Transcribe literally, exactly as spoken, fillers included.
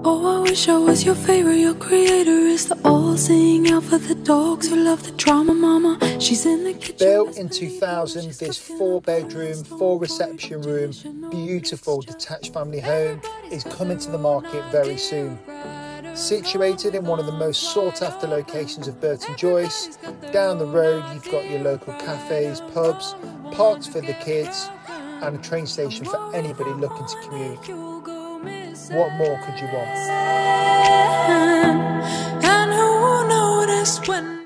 Oh, I wish I was your favorite. Your creator is the all-seeing out for the dogs who love the drama. Mama, she's in the kitchen. Built in two thousand, this four-bedroom, four-reception room, beautiful detached family home is coming to the market very soon. Situated in one of the most sought-after locations of Burton Joyce, down the road you've got your local cafes, pubs, parks for the kids, and a train station for anybody looking to commute. What more could you want? And who noticed when